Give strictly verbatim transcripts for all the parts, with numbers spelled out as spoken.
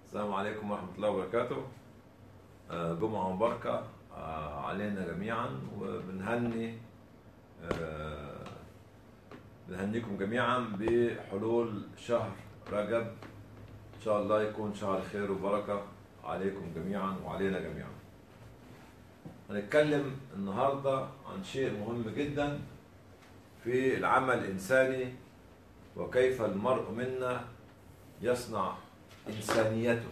السلام عليكم ورحمة الله وبركاته. آه، جمعة مباركة آه، علينا جميعا، وبنهني آه، بنهنيكم جميعا بحلول شهر رجب. إن شاء الله يكون شهر خير وبركة عليكم جميعا وعلينا جميعا. هنتكلم النهاردة عن شيء مهم جدا في العمل الإنساني، وكيف المرء منا يصنع إنسانيته.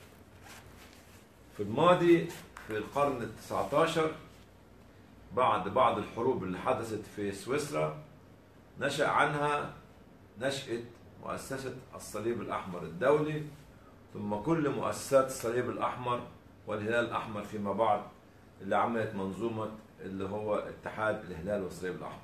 في الماضي، في القرن التاسع عشر، بعد بعض الحروب اللي حدثت في سويسرا، نشأ عنها نشأة مؤسسة الصليب الأحمر الدولي، ثم كل مؤسسات الصليب الأحمر والهلال الأحمر فيما بعد، اللي عملت منظومة اللي هو اتحاد الهلال والصليب الأحمر.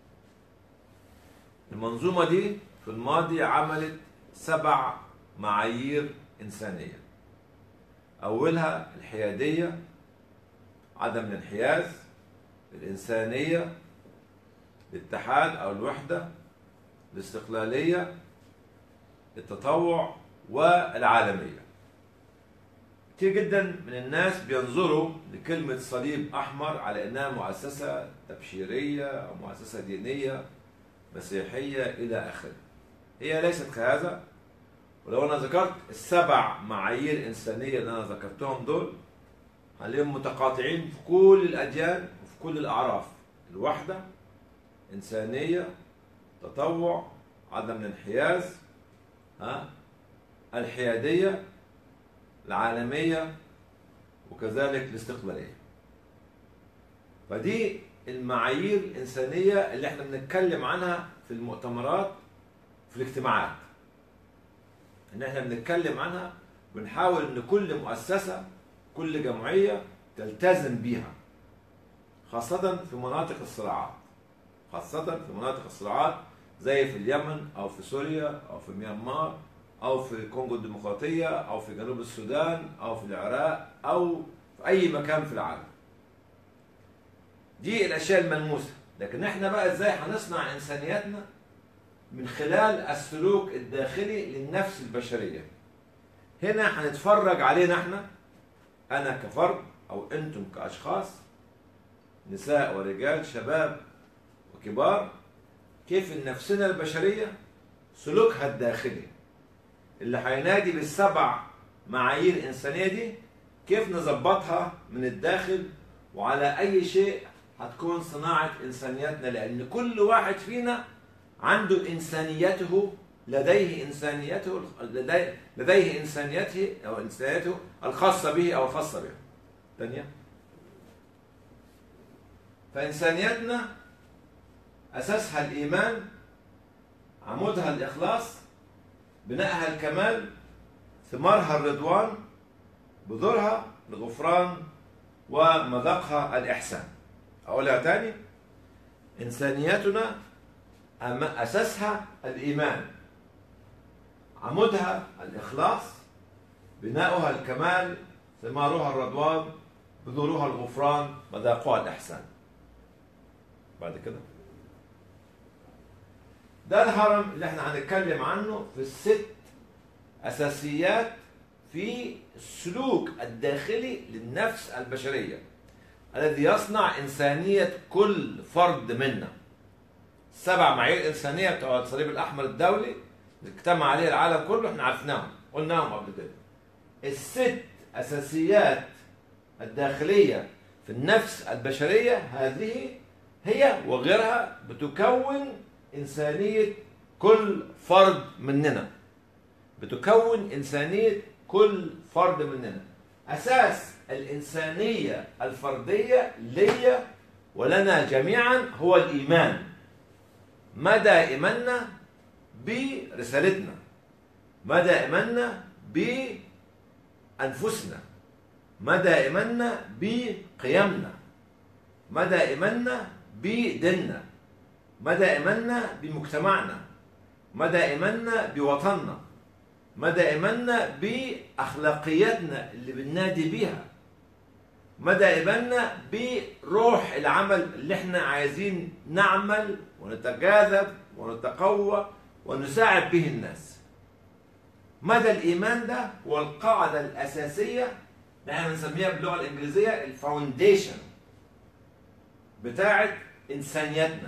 المنظومة دي في الماضي عملت سبع معايير إنسانية. أولها الحيادية، عدم الانحياز، الإنسانية، الاتحاد أو الوحدة، الاستقلالية، التطوع، والعالمية. كتير جدا من الناس بينظروا لكلمة صليب أحمر على أنها مؤسسة تبشيرية أو مؤسسة دينية مسيحية إلى آخره. هي ليست كهذا. ولو أنا ذكرت السبع معايير إنسانية اللي أنا ذكرتهم دول، هنلاقيهم متقاطعين في كل الأديان وفي كل الأعراف: الوحدة، إنسانية، تطوع، عدم الانحياز، ها، الحيادية، العالمية، وكذلك الاستقلالية. فدي المعايير الإنسانية اللي احنا بنتكلم عنها في المؤتمرات، في الاجتماعات، ان احنا بنتكلم عنها، بنحاول ان كل مؤسسة، كل جمعية تلتزم بيها، خاصة في مناطق الصراعات، خاصة في مناطق الصراعات زي في اليمن أو في سوريا أو في ميانمار أو في الكونغو الديمقراطية أو في جنوب السودان أو في العراق أو في أي مكان في العالم. دي الأشياء الملموسة. لكن احنا بقى ازاي هنصنع إنسانيتنا؟ من خلال السلوك الداخلي للنفس البشرية. هنا هنتفرج علينا احنا، أنا كفرد أو أنتم كأشخاص، نساء ورجال، شباب وكبار، كيف النفسنا البشرية سلوكها الداخلي اللي هينادي بالسبع معايير إنسانية دي، كيف نظبطها من الداخل، وعلى أي شيء هتكون صناعة إنسانيتنا. لأن كل واحد فينا عنده إنسانيته، لديه إنسانيته لديه, لديه إنسانيته أو إنسانيته الخاصة به أو الخاصة بها. ثانية، فإنسانيتنا أساسها الإيمان، عمودها الإخلاص، بناءها الكمال، ثمارها الرضوان، بذورها الغفران، ومذاقها الإحسان. أقولها تاني: إنسانيتنا أساسها الإيمان، عمودها الإخلاص، بناؤها الكمال، ثمارها الرضوان، بذورها الغفران، مذاقها الإحسان. بعد كده ده الهرم اللي احنا هنتكلم عنه في الست أساسيات في السلوك الداخلي للنفس البشرية الذي يصنع إنسانية كل فرد منا. سبع معايير إنسانية بتوع الصليب الأحمر الدولي اجتمع عليه العالم كله، احنا عرفناهم، قلناهم قبل كده. الست أساسيات الداخلية في النفس البشرية هذه هي وغيرها بتكون إنسانية كل فرد مننا، بتكون إنسانية كل فرد مننا. أساس الإنسانية الفردية ليا ولنا جميعا هو الإيمان. مدى إيماننا برسالتنا، مدى إيماننا بأنفسنا، مدى إيماننا بقيمنا، مدى إيماننا بديننا، مدى إيماننا بمجتمعنا، مدى إيماننا بوطننا، مدى إيماننا بأخلاقياتنا اللي بننادي بيها، مدى إيماننا بروح العمل اللي احنا عايزين نعمل ونتجاذب ونتقوى ونساعد به الناس. مدى الإيمان ده هو القاعدة الأساسية نحن بنسميها باللغة الإنجليزية الفاونديشن بتاعت إنسانيتنا.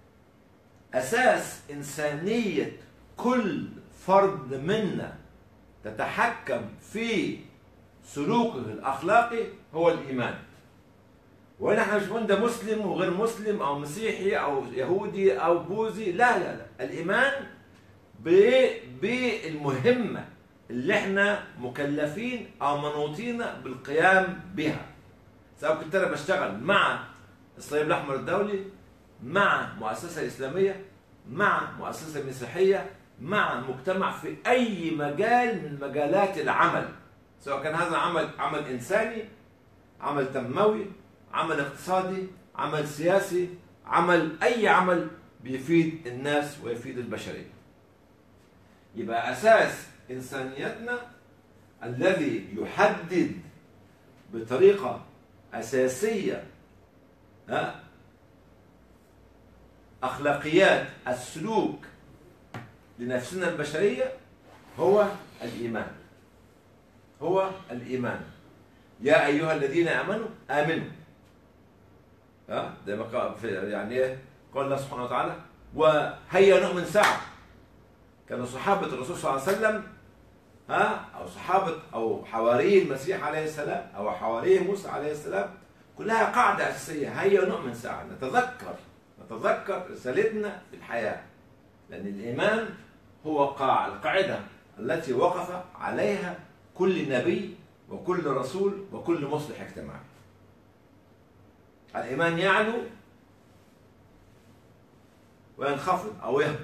أساس إنسانية كل فرد منا تتحكم في سلوكه الأخلاقي هو الإيمان. وهنا احنا مش بنقول ده مسلم وغير مسلم أو مسيحي أو يهودي أو بوذي، لا لا لا، الإيمان بالمهمة اللي احنا مكلفين أو منوطين بالقيام بها. سواء كنت أنا بشتغل مع الصليب الأحمر الدولي، مع مؤسسة إسلامية، مع مؤسسة مسيحية، مع مجتمع في أي مجال من مجالات العمل، سواء كان هذا عمل عمل إنساني، عمل تنموي، عمل اقتصادي، عمل سياسي، عمل أي عمل بيفيد الناس ويفيد البشرية. يبقى أساس إنسانيتنا الذي يحدد بطريقة أساسية أخلاقيات السلوك لنفسنا البشرية هو الإيمان. هو الإيمان. يا أيها الذين آمنوا آمنوا. ها زي ما قال يعني إيه؟ قال الله سبحانه وتعالى وهيا نؤمن ساعة. كانوا صحابة الرسول صلى الله عليه وسلم ها أو صحابة أو حواري المسيح عليه السلام أو حواري موسى عليه السلام كلها قاعدة أساسية، هيا نؤمن ساعة، نتذكر نتذكر رسالتنا في الحياة، لأن الإيمان هو القاعدة التي وقف عليها كل نبي وكل رسول وكل مصلح اجتماعي. الإيمان يعلو وينخفض أو يهبط.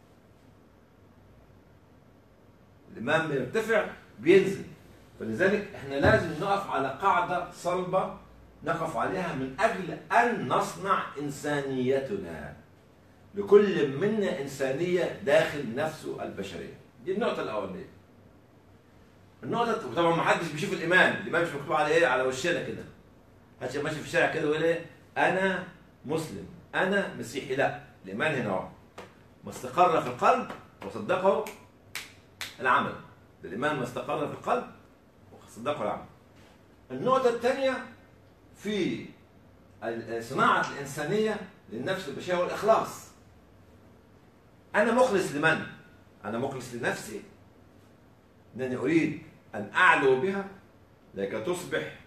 الإيمان بيرتفع بينزل، فلذلك احنا لازم نقف على قاعدة صلبة نقف عليها من أجل أن نصنع إنسانيتنا. لكل منا إنسانية داخل نفسه البشرية. دي النقطة الأولانية. النقطة طبعا ما حدش بيشوف الإيمان، الإيمان مش مكتوب على إيه؟ على وشنا كده. محدش ماشي في الشارع كده ويقول إيه؟ أنا مسلم، أنا مسيحي، لا، الإيمان هنا أهو. ما استقر في القلب وصدقه العمل. الإيمان ما استقر في القلب وصدقه العمل. النقطة الثانية في صناعة الإنسانية للنفس البشرية والإخلاص. أنا مخلص لمن؟ أنا مخلص لنفسي، أنني أريد أن أعلو بها لكي تصبح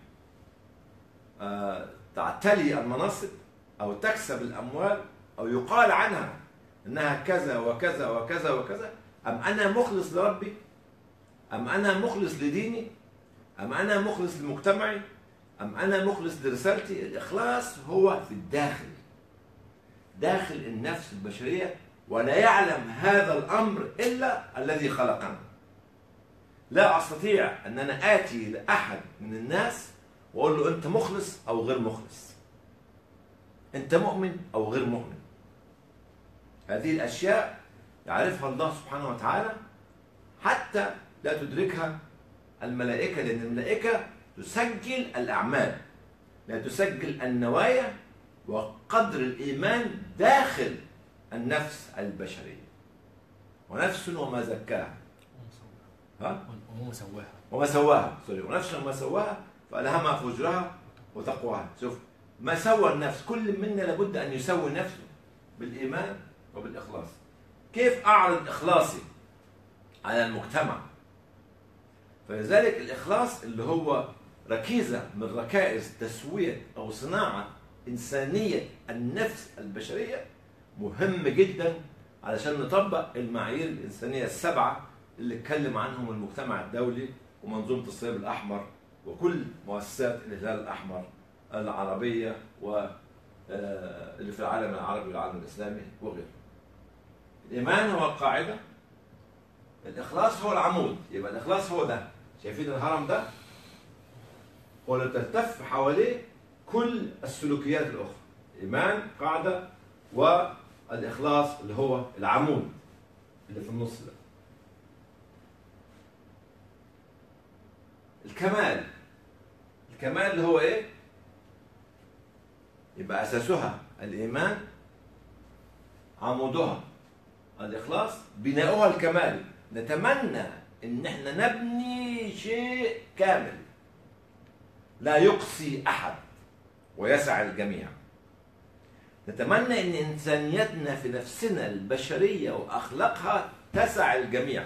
آه تعتلي المناصب أو تكسب الأموال أو يقال عنها أنها كذا وكذا وكذا وكذا، أم أنا مخلص لربي؟ أم أنا مخلص لديني؟ أم أنا مخلص لمجتمعي؟ أم أنا مخلص لرسالتي؟ الإخلاص هو في الداخل، داخل النفس البشرية، ولا يعلم هذا الأمر إلا الذي خلقنا. لا أستطيع أن أنا آتي لأحد من الناس وأقول له أنت مخلص أو غير مخلص، أنت مؤمن أو غير مؤمن. هذه الأشياء يعرفها الله سبحانه وتعالى حتى لا تدركها الملائكة، لأن الملائكة تسجل الأعمال، لا تسجل النوايا وقدر الإيمان داخل النفس البشرية. ونفس وما زكاها ها؟ وما سواها وما سواها سوري ونفس وما سواها فألهمها فجرها وتقواها. شوف ما سوى النفس، كل منا لابد أن يسوي نفسه بالإيمان وبالإخلاص. كيف أعرض إخلاصي على المجتمع؟ فلذلك الإخلاص اللي هو ركيزة من ركائز تسوية أو صناعة إنسانية النفس البشرية مهم جدا علشان نطبق المعايير الإنسانية السبعة اللي اتكلم عنهم المجتمع الدولي ومنظومة الصليب الأحمر وكل مؤسسات الهلال الأحمر العربية واللي في العالم العربي والعالم الإسلامي وغيره. الإيمان هو القاعدة، الإخلاص هو العمود. يبقى الإخلاص هو ده، شايفين الهرم ده؟ هو اللي تلتف حواليه كل السلوكيات الأخرى. إيمان قاعدة، والإخلاص اللي هو العمود اللي في النص ده. الكمال، الكمال اللي هو إيه؟ يبقى أساسها الإيمان، عمودها الإخلاص، بناؤها الكمال. نتمنى ان احنا نبني شيء كامل لا يقصي احد ويسع الجميع. نتمنى ان انسانيتنا في نفسنا البشريه واخلاقها تسع الجميع،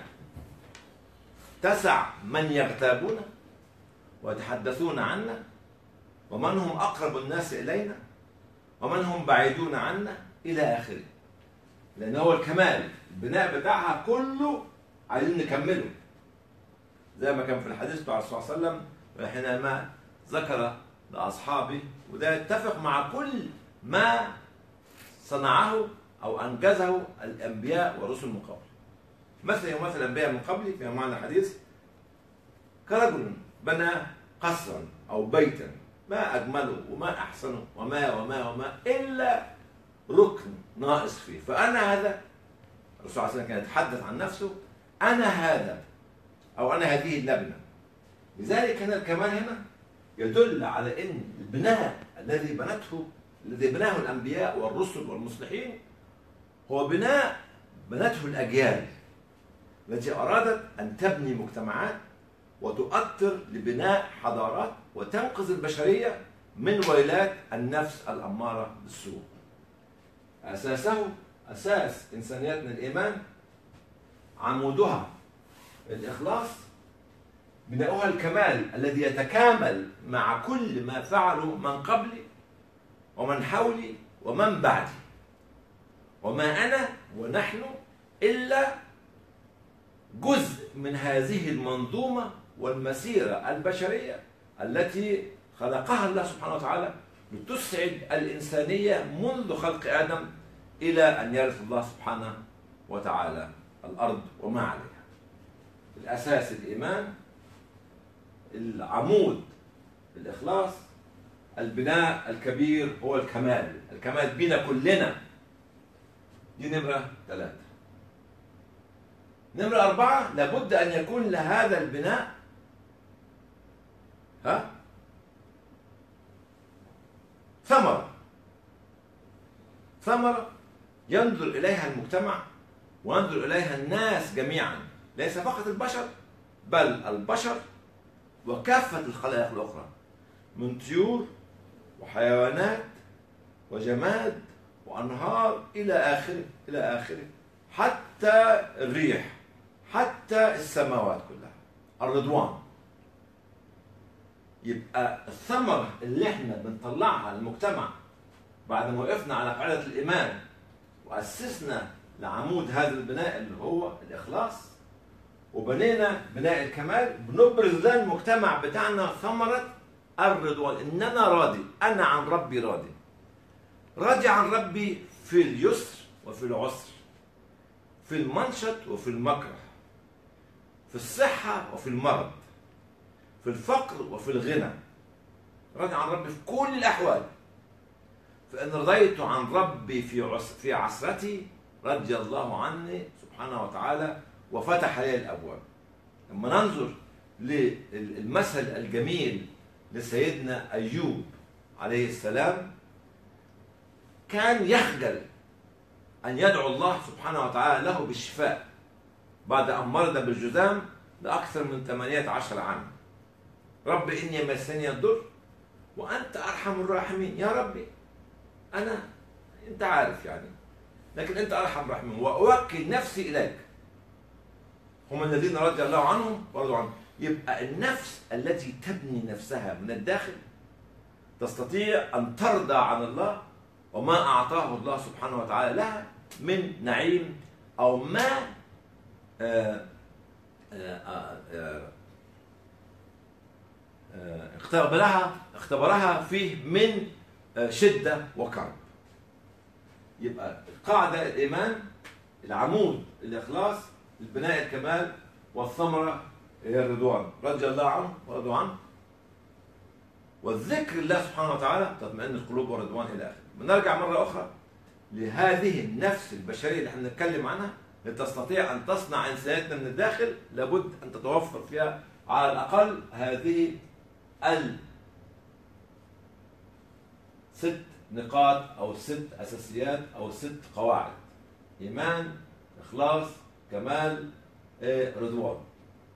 تسع من يغتابون ويتحدثون عنا، ومن هم اقرب الناس الينا، ومن هم بعيدون عنا، الى اخره. لان هو الكمال البناء بتاعها كله عايزين نكمله، زي ما كان في الحديث بتاع الرسول صلى الله عليه وسلم حينما ذكر لاصحابه، وده يتفق مع كل ما صنعه او انجزه الانبياء والرسل من قبل. مثل يمثل الانبياء من قبل في معنى الحديث كرجل بنى قصرا او بيتا ما اجمله وما احسنه وما وما وما الا ركن ناقص فيه، فانا هذا. الرسول صلى الله عليه وسلم كان يتحدث عن نفسه انا هذا او انا هذه اللبنه. لذلك هنا الكمال هنا يدل على ان البناء الذي بنته الذي بناه الانبياء والرسل والمصلحين هو بناء بنته الاجيال التي ارادت ان تبني مجتمعات وتؤثر لبناء حضارات وتنقذ البشريه من ويلات النفس الاماره بالسوء. اساسه اساس انسانيتنا الايمان، عمودها الاخلاص، بناؤها الكمال الذي يتكامل مع كل ما فعله من قبلي ومن حولي ومن بعدي، وما أنا ونحن إلا جزء من هذه المنظومة والمسيرة البشرية التي خلقها الله سبحانه وتعالى لتسعد الإنسانية منذ خلق آدم إلى أن يرث الله سبحانه وتعالى الأرض وما عليها. الأساس الإيمان، العمود الإخلاص، البناء الكبير هو الكمال، الكمال بينا كلنا. دي نمرة ثلاثة. نمرة أربعة، لابد أن يكون لهذا البناء ها ثمرة، ثمرة ينظر إليها المجتمع وينظر إليها الناس جميعا، ليس فقط البشر بل البشر وكافة الخلائق الأخرى من طيور وحيوانات وجماد وأنهار إلى آخره إلى آخره، حتى الريح، حتى السماوات كلها، الرضوان. يبقى الثمرة اللي احنا بنطلعها للمجتمع بعد ما وقفنا على قاعدة الإيمان وأسسنا لعمود هذا البناء اللي هو الإخلاص وبنينا بناء الكمال، بنبرز للمجتمع بتاعنا ثمرة الرضوان، إن أنا راضي، أنا عن ربي راضي، راضي عن ربي في اليسر وفي العسر، في المنشط وفي المكره، في الصحة وفي المرض، في الفقر وفي الغنى، راضي عن ربي في كل الأحوال. فإن رضيت عن ربي في عس في عسرتي رضي الله عني سبحانه وتعالى وفتح لي الأبواب. لما ننظر للمثل الجميل لسيدنا أيوب عليه السلام، كان يخجل أن يدعو الله سبحانه وتعالى له بالشفاء بعد أن مرض بالجذام لأكثر من ثمانية عشر عاما. رب إني مسني الضر وأنت أرحم الراحمين. يا ربي أنا أنت عارف يعني، لكن أنت أرحم الراحمين وأوكل نفسي إليك. هم الذين رضي الله عنهم ورضوا عنه. يبقى النفس التي تبني نفسها من الداخل تستطيع أن ترضى عن الله وما أعطاه الله سبحانه وتعالى لها من نعيم أو ما آآ آآ آآ اختبرها اختبرها فيه من شدة وكرب. يبقى القاعدة الإيمان، العمود الإخلاص، البناء الكمال، والثمرة هي الرضوان، رضي الله عنه ورضوا عنه، والذكر الله سبحانه وتعالى تطمئن القلوب والرضوان إلى آخره. بنرجع مرة أخرى لهذه النفس البشرية اللي احنا بنتكلم عنها، لتستطيع أن تصنع إنسانيتنا من الداخل لابد أن تتوفر فيها على الأقل هذه الست نقاط أو ست أساسيات أو ست قواعد: إيمان، إخلاص، كمال، رضوان.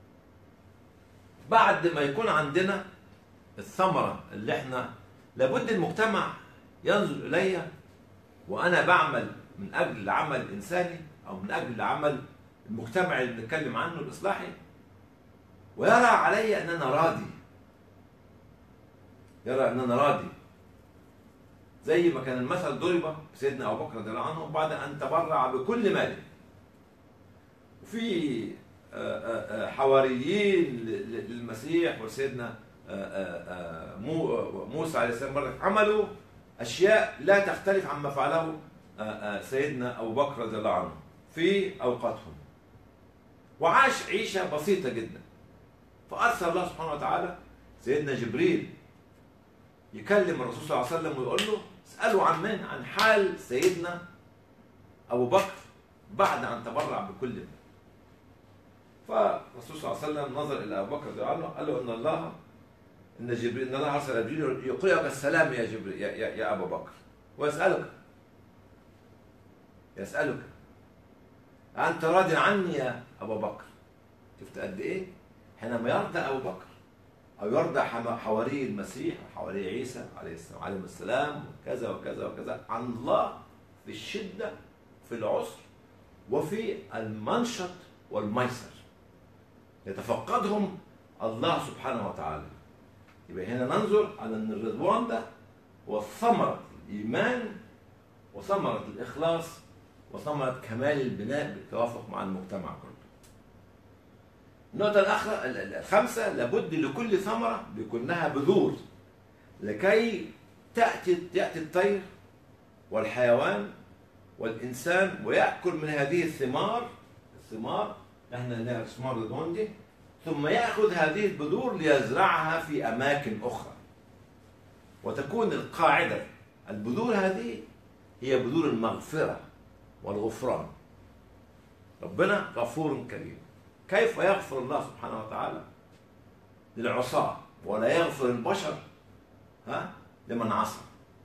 بعد ما يكون عندنا الثمرة اللي احنا لابد المجتمع ينظر إلي وأنا بعمل من أجل العمل الإنساني أو من أجل العمل المجتمعي اللي بنتكلم عنه الإصلاحي، ويرى علي أن أنا راضي، يرى أن أنا راضي، زي ما كان المثل ضرب بسيدنا أبو بكر رضي الله عنه بعد أن تبرع بكل ماله. وفي حواريين للمسيح وسيدنا موسى عليه السلام برضه عملوا أشياء لا تختلف عما فعله سيدنا أبو بكر رضي الله عنه في أوقاتهم، وعاش عيشة بسيطة جدا. فأرسل الله سبحانه وتعالى سيدنا جبريل يكلم الرسول صلى الله عليه وسلم ويقول له اسأله عن من؟ عن حال سيدنا أبو بكر بعد أن تبرع بكل ما. فالرسول صلى الله عليه وسلم نظر إلى أبو بكر رضي الله عنه قال له إن الله إن جبريل إن الله أرسل جبريل يقرئك السلام يا جبريل يا, يا, يا أبو بكر، ويسألك يسألك أنت راض عني يا أبو بكر؟ شفت قد إيه؟ حينما يرضى أبو بكر أو يرضى حواري المسيح وحواري عيسى عليه السلام عليه السلام وكذا وكذا وكذا عن الله في الشدة في العسر وفي المنشط والميسر، يتفقدهم الله سبحانه وتعالى. يبقى هنا ننظر على أن الرضوان ده هو ثمرة الإيمان وثمرة الإخلاص وثمرة كمال البناء بالتوافق مع المجتمع كله. النقطة الأخرى الخامسة، لابد لكل ثمرة بيكون لها بذور لكي تأتي تأتي الطير والحيوان والإنسان ويأكل من هذه الثمار الثمار احنا لها ثمار الرضوان دي، ثم يأخذ هذه البذور ليزرعها في أماكن أخرى، وتكون القاعدة البذور هذه هي بذور المغفرة والغفران. ربنا غفور كريم، كيف يغفر الله سبحانه وتعالى للعصاة ولا يغفر البشر ها لمن عصى؟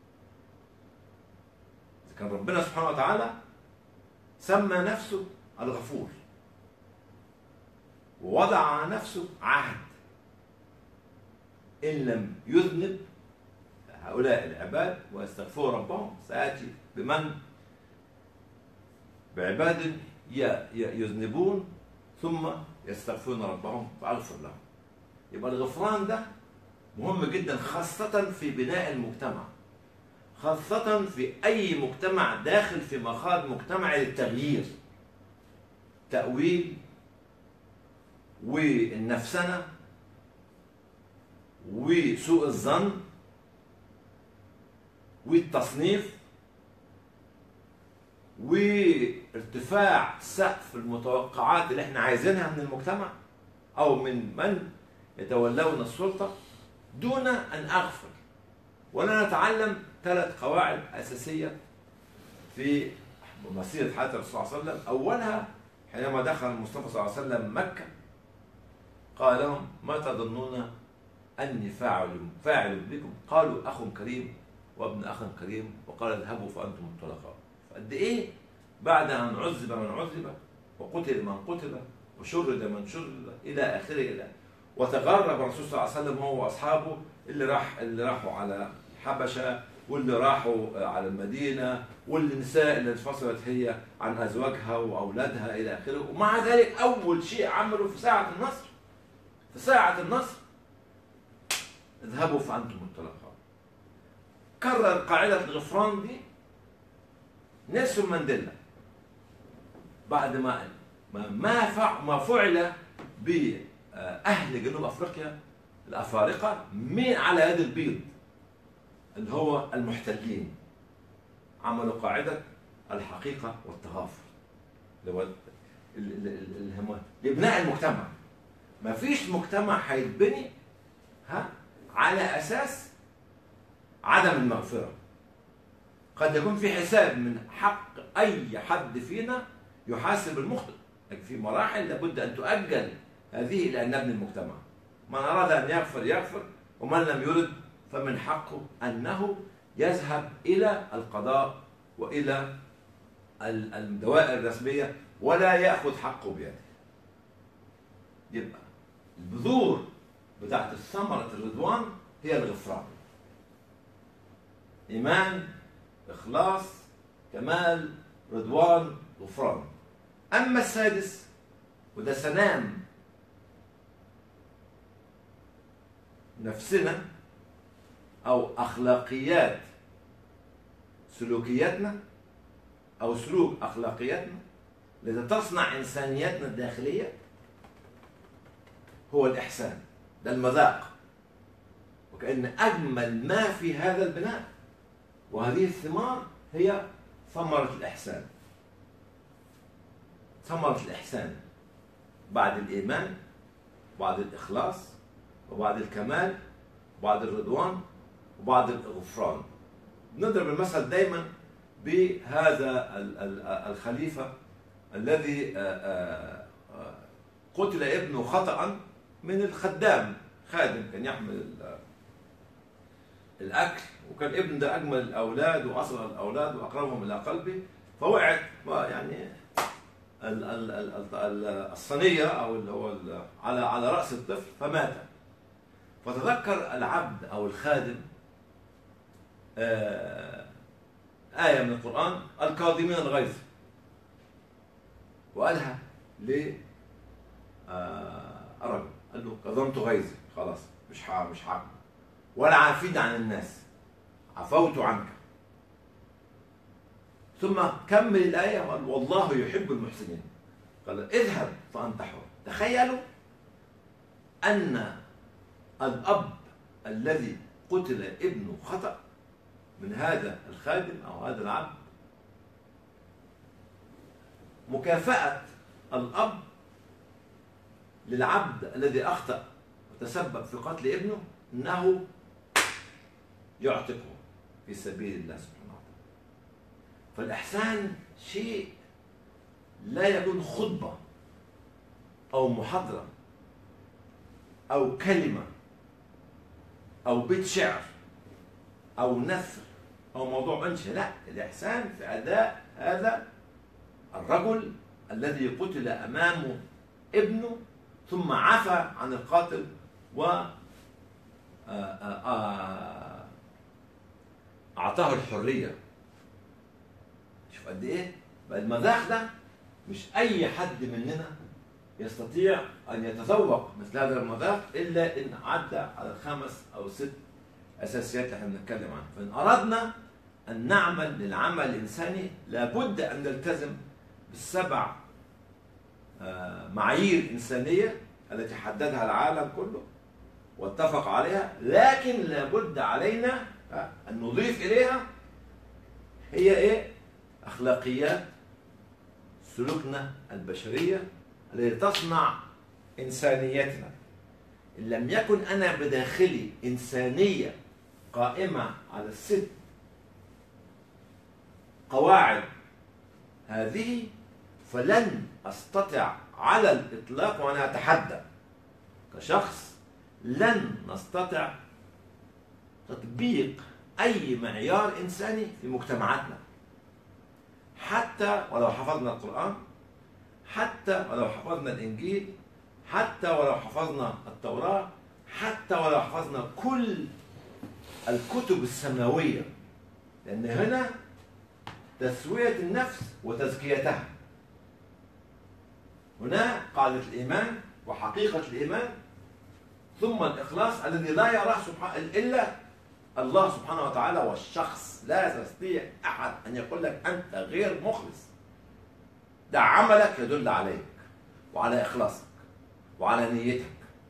إذا كان ربنا سبحانه وتعالى سمى نفسه الغفور ووضع على نفسه عهد إن لم يذنب هؤلاء العباد ويستغفروا ربهم سآتي بمن بعباد يذنبون ثم يستغفرون ربهم فأغفر لهم. يبقى الغفران ده مهم جدا خاصة في بناء المجتمع، خاصة في أي مجتمع داخل في مخاض مجتمع للتغيير. تأويل والنفسنة وسوء الظن والتصنيف وارتفاع سقف المتوقعات اللي احنا عايزينها من المجتمع او من من يتولون السلطة دون ان اغفل. ولا نتعلم ثلاث قواعد اساسية في مسيرة حياة الرسول صلى الله عليه وسلم. اولها حينما دخل المصطفى صلى الله عليه وسلم مكة قال لهم ما تظنون اني فاعل فاعل بكم؟ قالوا اخ كريم وابن اخ كريم، وقال اذهبوا فانتم الطلقاء. فقد ايه بعد ان عذب من عذب وقتل من قتل وشرد من شرد الى اخره الى وتغرب الرسول صلى الله عليه وسلم هو واصحابه اللي راح اللي راحوا على الحبشه واللي راحوا على المدينه والنساء اللي انفصلت هي عن ازواجها واولادها الى اخره. ومع ذلك اول شيء عملوا في ساعه النصر في ساعه النصر اذهبوا فانتم الطلقاء. كرر قاعده الغفران دي نيلسون مانديلا بعد ما ما ما فعل بأهل جنوب أفريقيا الأفارقة من على يد البيض اللي هو المحتلين. عملوا قاعدة الحقيقة والتغافر اللي هو لبناء المجتمع. ما فيش مجتمع هيتبني ها على أساس عدم المغفرة. قد يكون في حساب من حق أي حد فينا يحاسب المخطئ، لكن في مراحل لابد أن تؤجل هذه إلى أن نبني المجتمع. من أراد أن يغفر يغفر، ومن لم يرد فمن حقه أنه يذهب إلى القضاء وإلى الدوائر الرسمية ولا يأخذ حقه بيده. يبقى البذور بتاعت ثمرة الرضوان هي الغفران. إيمان، إخلاص، كمال، رضوان، غفران. أما السادس وده سنام نفسنا أو أخلاقيات سلوكياتنا أو سلوك أخلاقياتنا التي تصنع إنسانيتنا الداخلية هو الإحسان. ده المذاق، وكأن أجمل ما في هذا البناء وهذه الثمار هي ثمرة الإحسان. ثمرة الإحسان بعد الإيمان، بعد الإخلاص، وبعد الكمال، وبعد الرضوان، وبعد الغفران. نضرب المثل دايما بهذا الخليفة الذي قتل ابنه خطأ من الخدام، خادم كان يحمل الأكل، وكان ابن ده أجمل الأولاد وأصغر الأولاد وأقربهم إلى قلبي، فوقعت يعني الصينية أو اللي هو على على رأس الطفل فمات. فتذكر العبد أو الخادم آية من القرآن الكاظمين الغيظ، وقالها لرجل، قال له كظمت غيظي، خلاص مش ها مش هعمل، ولا عافين عن الناس، عفوت عنك. ثم كمل الآية وقال والله يحب المحسنين، قال اذهب فأنت حر. تخيلوا أن الأب الذي قتل ابنه خطأ من هذا الخادم أو هذا العبد، مكافأة الأب للعبد الذي أخطأ وتسبب في قتل ابنه أنه يعتقه في سبيل الله سبحانه وتعالى. فالإحسان شيء لا يكون خطبة أو محاضرة أو كلمة أو بيت شعر أو نثر أو موضوع أنشئ، لا، الإحسان في أداء هذا الرجل الذي قتل أمامه ابنه ثم عفى عن القاتل و أعطاه الحرية. شوف قد إيه بقى المذاق ده مش أي حد مننا يستطيع أن يتذوق مثل هذا المذاق إلا إن عدى على الخمس أو ست أساسيات اللي احنا بنتكلم عنها. فإن أردنا أن نعمل للعمل الإنساني لابد أن نلتزم بالسبع معايير إنسانية التي حددها العالم كله واتفق عليها، لكن لابد علينا أن نضيف إليها هي إيه؟ أخلاقيات سلوكنا البشرية التي تصنع إنسانيتنا. إن لم يكن أنا بداخلي إنسانية قائمة على الست قواعد هذه فلن أستطيع على الإطلاق، وأنا أتحدى كشخص لن نستطيع تطبيق أي معيار إنساني في مجتمعاتنا، حتى ولو حفظنا القرآن، حتى ولو حفظنا الإنجيل، حتى ولو حفظنا التوراة، حتى ولو حفظنا كل الكتب السماوية، لأن هنا تسوية النفس وتزكيتها. هنا قاعدة الإيمان وحقيقة الإيمان، ثم الإخلاص الذي لا يراه سبحانه إلا الله سبحانه وتعالى، والشخص لا يستطيع أحد أن يقول لك أنت غير مخلص. ده عملك يدل عليك وعلى إخلاصك وعلى نيتك.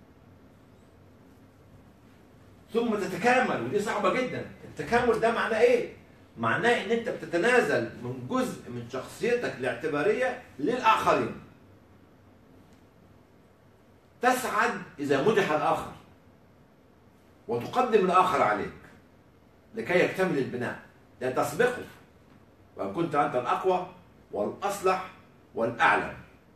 ثم تتكامل، ودي صعبة جدا. التكامل ده معناه إيه؟ معناه إن أنت بتتنازل من جزء من شخصيتك الاعتبارية للآخرين. تسعد إذا مدح الآخر وتقدم الآخر عليك لكي يكتمل البناء، لا تسبقه، وإن كنت أنت الأقوى والأصلح والأعلى.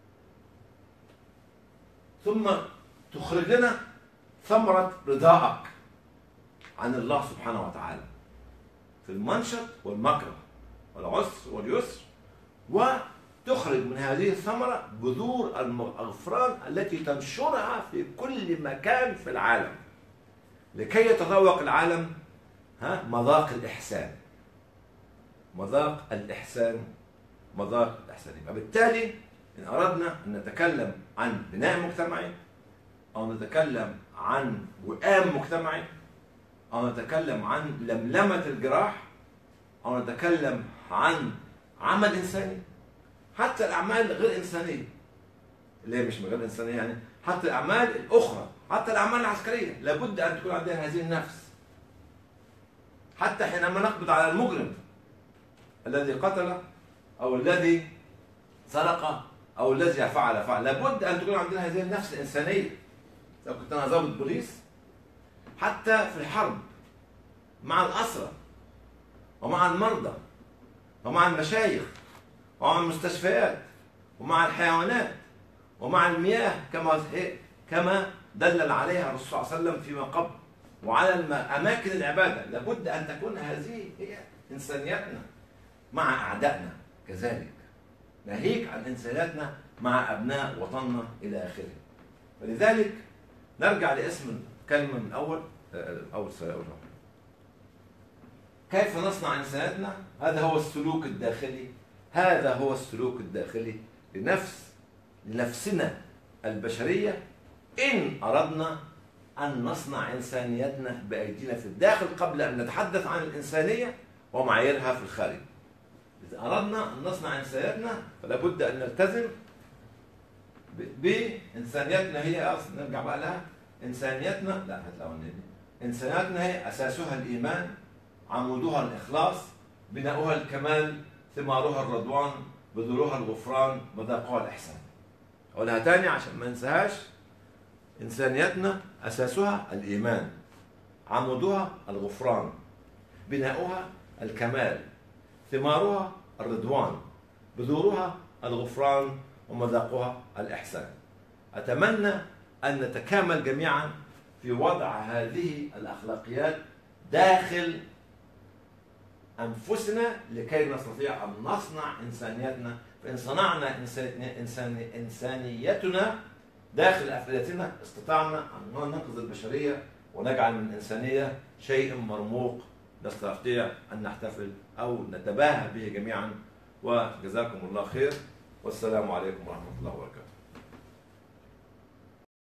ثم تخرج لنا ثمرة رضاءك عن الله سبحانه وتعالى في المنشط والمكره والعسر واليسر تخرج من هذه الثمرة بذور الغفران التي تنشرها في كل مكان في العالم لكي يتذوق العالم ها مذاق الإحسان. مذاق الإحسان مذاق الإحسان. فبالتالي إن أردنا أن نتكلم عن بناء مجتمعي أو نتكلم عن وئام مجتمعي أو نتكلم عن لملمة الجراح أو نتكلم عن عمل إنساني، حتى الأعمال غير إنسانية اللي هي مش غير إنسانية يعني حتى الأعمال الأخرى، حتى الأعمال العسكرية لابد أن تكون عندها هذه النفس. حتى حينما نقبض على المجرم الذي قتل أو الذي سرق أو الذي فعل فعل لابد أن تكون عندنا هذه النفس الإنسانية. لو كنت أنا ضابط بوليس حتى في الحرب مع الأسرى ومع المرضى ومع المشايخ ومع المستشفيات ومع الحيوانات ومع المياه كما كما دلل عليها الرسول صلى الله عليه وسلم فيما قبل، وعلى أماكن العبادة لابد أن تكون هذه هي إنسانيتنا مع أعدائنا كذلك، ناهيك عن إنسانيتنا مع أبناء وطننا إلى آخره. فلذلك نرجع لاسم كلمة من أول أول أول كيف نصنع إنسانيتنا؟ هذا هو السلوك الداخلي، هذا هو السلوك الداخلي لنفس لنفسنا البشرية إن أردنا أن نصنع إنسانيتنا بأيدينا في الداخل قبل أن نتحدث عن الإنسانية ومعاييرها في الخارج. إذا أردنا أن نصنع إنسانيتنا فلا بد أن نلتزم بإنسانيتنا. هي أصلا نرجع بقى لها إنسانيتنا لا هتلاقوا إنسانيتنا هي أساسها الإيمان، عمودها الإخلاص، بناؤها الكمال، ثمارها الرضوان، بذورها الغفران، مذاقها الإحسان. أقولها تاني عشان ما ننساهاش. إنسانيتنا أساسها الإيمان، عمودها الغفران، بناؤها الكمال، ثمارها الرضوان، بذورها الغفران، ومذاقها الإحسان. أتمنى أن نتكامل جميعا في وضع هذه الأخلاقيات داخل أنفسنا لكي نستطيع أن نصنع إنسانيتنا. فإن صنعنا إنسان إنسانيتنا داخل أفئدتنا استطعنا أن ننقذ البشرية ونجعل من الإنسانية شيء مرموق نستطيع أن نحتفل أو نتباهى به جميعا. وجزاكم الله خير، والسلام عليكم ورحمة الله وبركاته.